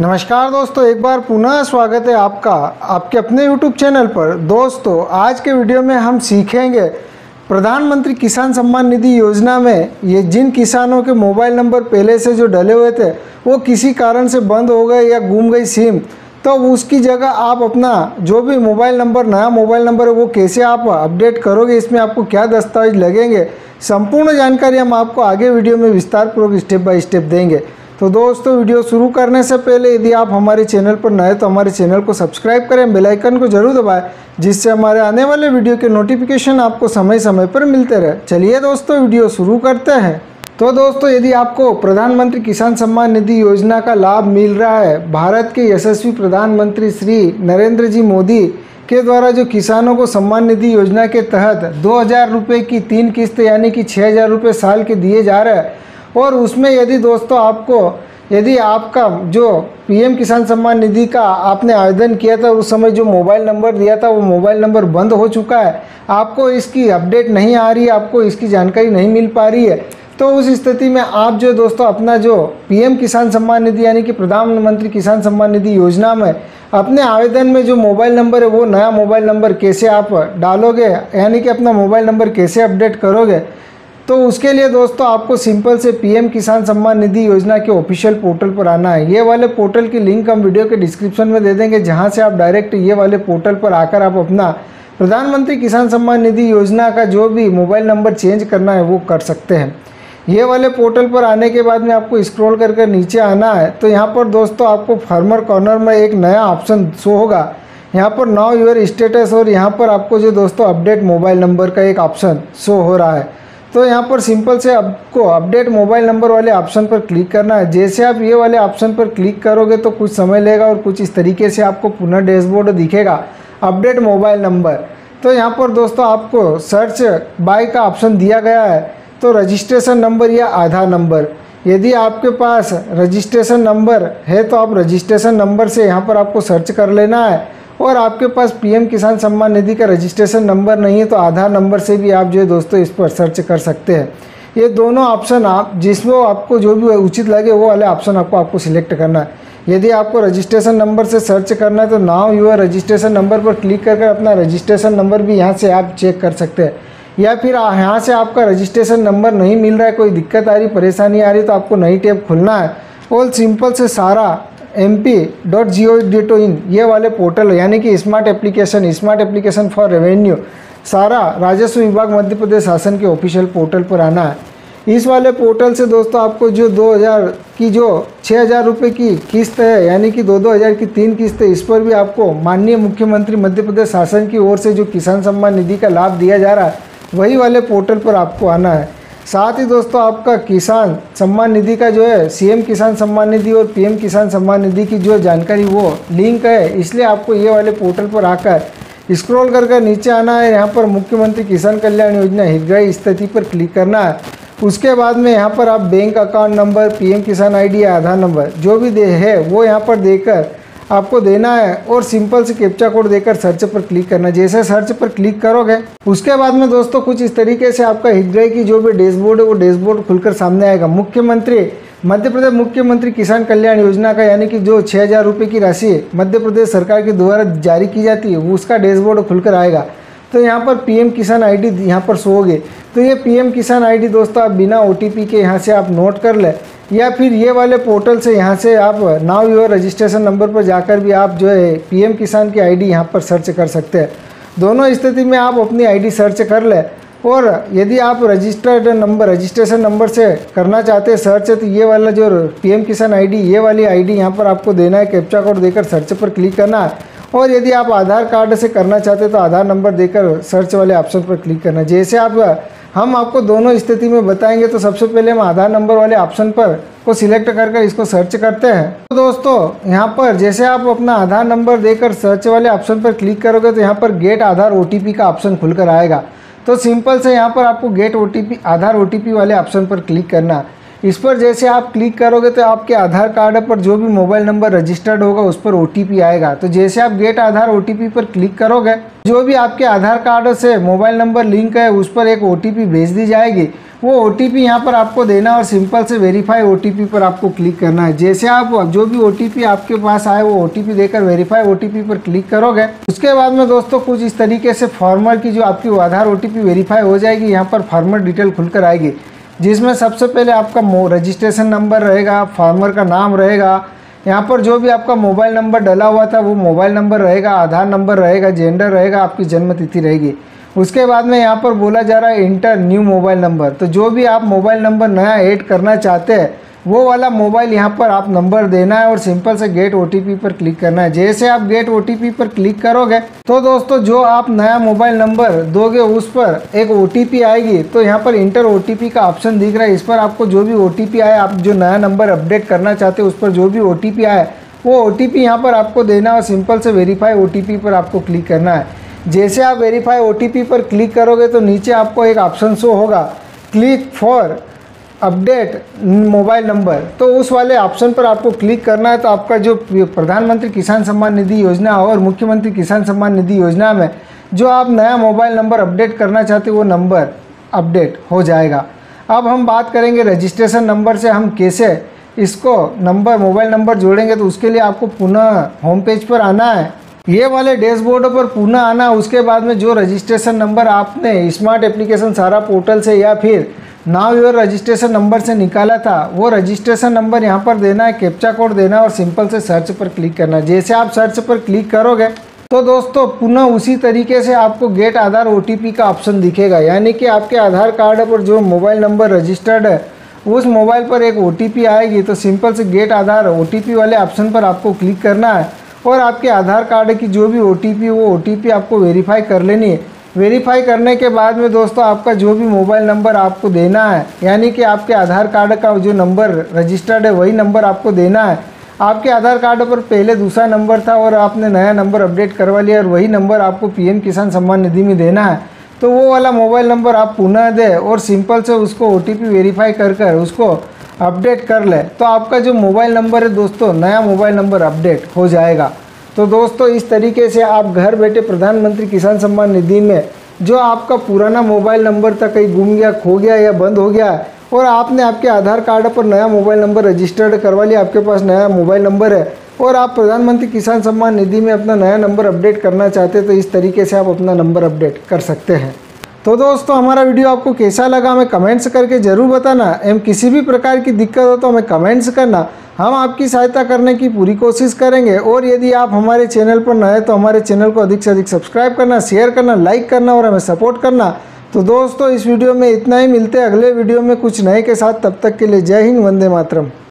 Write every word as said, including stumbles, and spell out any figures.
नमस्कार दोस्तों, एक बार पुनः स्वागत है आपका आपके अपने यूट्यूब चैनल पर। दोस्तों, आज के वीडियो में हम सीखेंगे प्रधानमंत्री किसान सम्मान निधि योजना में ये जिन किसानों के मोबाइल नंबर पहले से जो डले हुए थे वो किसी कारण से बंद हो गए या गुम गई सिम, तो उसकी जगह आप अपना जो भी मोबाइल नंबर नया मोबाइल नंबर है वो कैसे आप अपडेट करोगे, इसमें आपको क्या दस्तावेज लगेंगे, संपूर्ण जानकारी हम आपको आगे वीडियो में विस्तारपूर्वक स्टेप बाय स्टेप देंगे। तो दोस्तों, वीडियो शुरू करने से पहले यदि आप हमारे चैनल पर नए तो हमारे चैनल को सब्सक्राइब करें, बेल आइकन को जरूर दबाएं, जिससे हमारे आने वाले वीडियो के नोटिफिकेशन आपको समय समय पर मिलते रहे। चलिए दोस्तों, वीडियो शुरू करते हैं। तो दोस्तों, यदि आपको प्रधानमंत्री किसान सम्मान निधि योजना का लाभ मिल रहा है, भारत के यशस्वी प्रधानमंत्री श्री नरेंद्र जी मोदी के द्वारा जो किसानों को सम्मान निधि योजना के तहत दो हज़ार रुपये की तीन किस्त यानी कि छः हज़ार रुपये साल के दिए जा रहे हैं, और उसमें यदि दोस्तों आपको यदि आपका जो पीएम किसान सम्मान निधि का आपने आवेदन किया था उस समय जो मोबाइल नंबर दिया था वो मोबाइल नंबर बंद हो चुका है, आपको इसकी अपडेट नहीं आ रही है, आपको इसकी जानकारी नहीं मिल पा रही है, तो उस स्थिति में आप जो दोस्तों अपना जो पीएम किसान सम्मान निधि यानी कि प्रधानमंत्री किसान सम्मान निधि योजना में अपने आवेदन में जो मोबाइल नंबर है वो नया मोबाइल नंबर कैसे आप डालोगे, यानी कि अपना मोबाइल नंबर कैसे अपडेट करोगे। तो उसके लिए दोस्तों आपको सिंपल से पीएम किसान सम्मान निधि योजना के ऑफिशियल पोर्टल पर आना है। ये वाले पोर्टल की लिंक हम वीडियो के डिस्क्रिप्शन में दे देंगे, जहां से आप डायरेक्ट ये वाले पोर्टल पर आकर आप अपना प्रधानमंत्री किसान सम्मान निधि योजना का जो भी मोबाइल नंबर चेंज करना है वो कर सकते हैं। ये वाले पोर्टल पर आने के बाद में आपको स्क्रॉल कर कर नीचे आना है। तो यहाँ पर दोस्तों आपको फार्मर कॉर्नर में एक नया ऑप्शन शो होगा, यहाँ पर नाउ योर स्टेटस, और यहाँ पर आपको जो दोस्तों अपडेट मोबाइल नंबर का एक ऑप्शन शो हो रहा है। तो यहाँ पर सिंपल से आपको अपडेट मोबाइल नंबर वाले ऑप्शन पर क्लिक करना है। जैसे आप ये वाले ऑप्शन पर क्लिक करोगे तो कुछ समय लेगा और कुछ इस तरीके से आपको पुनः डैशबोर्ड दिखेगा अपडेट मोबाइल नंबर। तो यहाँ पर दोस्तों आपको सर्च बाय का ऑप्शन दिया गया है, तो रजिस्ट्रेशन नंबर या आधार नंबर, यदि आपके पास रजिस्ट्रेशन नंबर है तो आप रजिस्ट्रेशन नंबर से यहाँ पर आपको सर्च कर लेना है, और आपके पास पीएम किसान सम्मान निधि का रजिस्ट्रेशन नंबर नहीं है तो आधार नंबर से भी आप जो है दोस्तों इस पर सर्च कर सकते हैं। ये दोनों ऑप्शन आप जिसमें आपको जो भी उचित लगे वो वाले ऑप्शन आपको आपको सिलेक्ट करना है। यदि आपको रजिस्ट्रेशन नंबर से सर्च करना है तो नाउ यूर रजिस्ट्रेशन नंबर पर क्लिक करके अपना रजिस्ट्रेशन नंबर भी यहाँ से आप चेक कर सकते हैं। या फिर यहाँ से आपका रजिस्ट्रेशन नंबर नहीं मिल रहा है, कोई दिक्कत आ रही, परेशानी आ रही, तो आपको नई टैब खुलना है और सिंपल से SARA M P dot G O V dot in ये वाले पोर्टल यानी कि smart application smart application for revenue SARA राजस्व विभाग मध्य प्रदेश शासन के ऑफिशियल पोर्टल पर आना है। इस वाले पोर्टल से दोस्तों आपको जो दो हज़ार की जो छः हज़ार रुपये की किस्त है यानी कि दो दो हज़ार की तीन किस्त है, इस पर भी आपको माननीय मुख्यमंत्री मध्य प्रदेश शासन की ओर से जो किसान सम्मान निधि का लाभ दिया जा रहा है वही वाले पोर्टल पर आपको आना है। साथ ही दोस्तों आपका किसान सम्मान निधि का जो है सीएम किसान सम्मान निधि और पीएम किसान सम्मान निधि की जो जानकारी वो लिंक है, इसलिए आपको ये वाले पोर्टल पर आकर स्क्रॉल कर कर नीचे आना है। यहाँ पर मुख्यमंत्री किसान कल्याण योजना हितग्राही स्थिति पर क्लिक करना है। उसके बाद में यहाँ पर आप bank account number, PM Kisan ID या आधार नंबर जो भी दे है वो यहाँ पर देकर आपको देना है, और सिंपल से कैप्चा कोड देकर सर्च पर क्लिक करना है। जैसे सर्च पर क्लिक करोगे उसके बाद में दोस्तों कुछ इस तरीके से आपका हितग्राही की जो भी डैशबोर्ड है वो डैशबोर्ड खुलकर सामने आएगा। मुख्यमंत्री मध्य प्रदेश मुख्यमंत्री किसान कल्याण योजना का यानी कि जो छः हज़ार रुपये की राशि मध्य प्रदेश सरकार के द्वारा जारी की जाती है वो उसका डैशबोर्ड खुलकर आएगा। तो यहाँ पर पीएम किसान आईडी यहाँ पर शो होगी। तो ये पीएम किसान आईडी दोस्तों आप बिना ओटीपी के यहाँ से आप नोट कर ले, या फिर ये वाले पोर्टल से यहाँ से आप नाउ योर रजिस्ट्रेशन नंबर पर जाकर भी आप जो है पीएम किसान की आईडी यहाँ पर सर्च कर सकते हैं। दोनों स्थिति में आप अपनी आईडी सर्च कर ले, और यदि आप रजिस्टर्ड नंबर रजिस्ट्रेशन नंबर से करना चाहते हैं सर्च है तो ये वाला जो पीएम किसान आईडी ये वाली आईडी यहाँ पर आपको देना है, कैप्चा कोड देकर सर्च पर क्लिक करना है। और यदि आप आधार कार्ड से करना चाहते हैं तो आधार नंबर देकर सर्च वाले ऑप्शन पर क्लिक करना है। जैसे आप हम आपको दोनों स्थिति में बताएंगे, तो सबसे पहले हम आधार नंबर वाले ऑप्शन पर को सिलेक्ट कर कर इसको सर्च करते हैं। तो दोस्तों यहाँ पर जैसे आप अपना आधार नंबर देकर सर्च वाले ऑप्शन पर क्लिक करोगे तो यहाँ पर गेट आधार ओटीपी का ऑप्शन खुलकर आएगा। तो सिंपल से यहाँ पर आपको गेट ओटीपी आधार ओटीपी वाले ऑप्शन पर क्लिक करना है। इस पर जैसे आप क्लिक करोगे तो आपके आधार कार्ड पर जो भी मोबाइल नंबर रजिस्टर्ड होगा उस पर ओटीपी आएगा। तो जैसे आप गेट आधार ओटीपी पर क्लिक करोगे जो भी आपके आधार कार्ड से मोबाइल नंबर लिंक है उस पर एक ओटीपी भेज दी जाएगी। वो ओ टी पी यहाँ पर आपको देना और सिंपल से वेरीफाई ओ टी पी पर आपको क्लिक करना है। जैसे आप जो भी ओ टी पी आपके पास आए वो ओ टी पी देकर वेरीफाई ओ टी पी पर क्लिक करोगे, उसके बाद में दोस्तों कुछ इस तरीके से फार्मर की जो आपकी Aadhaar O T P verify हो जाएगी, यहाँ पर फार्मर डिटेल खुलकर आएगी, जिसमें सबसे पहले आपका रजिस्ट्रेशन नंबर रहेगा, फार्मर का नाम रहेगा, यहाँ पर जो भी आपका मोबाइल नंबर डला हुआ था वो मोबाइल नंबर रहेगा, आधार नंबर रहेगा, जेंडर रहेगा, आपकी जन्म तिथि रहेगी। उसके बाद में यहाँ पर बोला जा रहा है इंटर न्यू मोबाइल नंबर, तो जो भी आप मोबाइल नंबर नया ऐड करना चाहते हैं वो वाला मोबाइल यहाँ पर आप नंबर देना है और सिंपल से गेट ओ टी पी पर क्लिक करना है। जैसे आप गेट ओ टी पी पर क्लिक करोगे तो दोस्तों जो आप नया मोबाइल नंबर दोगे उस पर एक ओ टी पी आएगी, तो यहाँ पर इंटर ओ टी पी का ऑप्शन दिख रहा है, इस पर आपको जो भी ओ टी पी आए, आप जो नया नंबर अपडेट करना चाहते हो उस पर जो भी ओ टी पी आए वो ओ टी पी यहाँ पर आपको देना और सिंपल से वेरीफाई ओ टी पी पर आपको क्लिक करना है। जैसे आप वेरीफाई ओ टी पी पर क्लिक करोगे तो नीचे आपको एक ऑप्शन शो होगा click for update mobile number, तो उस वाले ऑप्शन पर आपको क्लिक करना है। तो आपका जो प्रधानमंत्री किसान सम्मान निधि योजना और मुख्यमंत्री किसान सम्मान निधि योजना में जो आप नया मोबाइल नंबर अपडेट करना चाहते हो वो नंबर अपडेट हो जाएगा। अब हम बात करेंगे रजिस्ट्रेशन नंबर से हम कैसे इसको नंबर मोबाइल नंबर जोड़ेंगे, तो उसके लिए आपको पुनः होम पेज पर आना है, ये वाले डैशबोर्ड पर पुनः आना। उसके बाद में जो रजिस्ट्रेशन नंबर आपने स्मार्ट एप्लीकेशन सारा पोर्टल से या फिर नाउ योर रजिस्ट्रेशन नंबर से निकाला था वो रजिस्ट्रेशन नंबर यहाँ पर देना है, कैप्चा कोड देना और सिंपल से सर्च पर क्लिक करना है। जैसे आप सर्च पर क्लिक करोगे तो दोस्तों पुनः उसी तरीके से आपको get Aadhaar O T P का ऑप्शन दिखेगा, यानी कि आपके आधार कार्ड पर जो मोबाइल नंबर रजिस्टर्ड है उस मोबाइल पर एक ओ टी पी आएगी, तो सिंपल से get Aadhaar O T P वाले ऑप्शन पर आपको क्लिक करना है और आपके आधार कार्ड की जो भी ओ टी पी वो ओ टी पी आपको वेरीफाई कर लेनी है। वेरीफाई करने के बाद में दोस्तों आपका जो भी मोबाइल नंबर आपको देना है, यानी कि आपके आधार कार्ड का जो नंबर रजिस्टर्ड है वही नंबर आपको देना है। आपके आधार कार्ड पर पहले दूसरा नंबर था और आपने नया नंबर अपडेट करवा लिया और वही नंबर आपको पी एम किसान सम्मान निधि में देना है, तो वो वाला मोबाइल नंबर आप पुनः दें और सिंपल से उसको ओ टी पी वेरीफाई कर कर उसको अपडेट कर ले, तो आपका जो मोबाइल नंबर है दोस्तों नया मोबाइल नंबर अपडेट हो जाएगा। तो दोस्तों इस तरीके से आप घर बैठे प्रधानमंत्री किसान सम्मान निधि में जो आपका पुराना मोबाइल नंबर था कहीं गुम गया, खो गया या बंद हो गया है और आपने आपके आधार कार्ड पर नया मोबाइल नंबर रजिस्टर्ड करवा लिया, आपके पास नया मोबाइल नंबर है और आप प्रधानमंत्री किसान सम्मान निधि में अपना नया नंबर अपडेट करना चाहते हैं, तो इस तरीके से आप अपना नंबर अपडेट कर सकते हैं। तो दोस्तों हमारा वीडियो आपको कैसा लगा हमें कमेंट्स करके ज़रूर बताना, एवं किसी भी प्रकार की दिक्कत हो तो हमें कमेंट्स करना, हम आपकी सहायता करने की पूरी कोशिश करेंगे। और यदि आप हमारे चैनल पर नए हैं तो हमारे चैनल को अधिक से अधिक सब्सक्राइब करना, शेयर करना, लाइक करना और हमें सपोर्ट करना। तो दोस्तों इस वीडियो में इतना ही, मिलते हैं अगले वीडियो में कुछ नए के साथ, तब तक के लिए जय हिंद, वंदे मातरम।